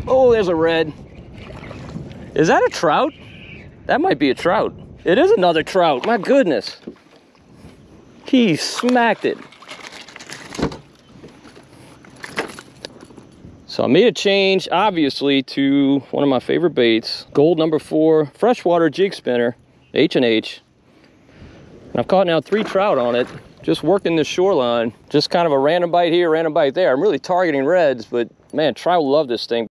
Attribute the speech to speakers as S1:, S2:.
S1: Oh, there's a red. Is that a trout? That might be a trout. It is another trout, my goodness. He smacked it. So I made a change, obviously, to one of my favorite baits, gold number 4 freshwater jig spinner, H&H. And I've caught now 3 trout on it, just working the shoreline. Just kind of a random bite here, random bite there. I'm really targeting reds, but man, trout love this thing.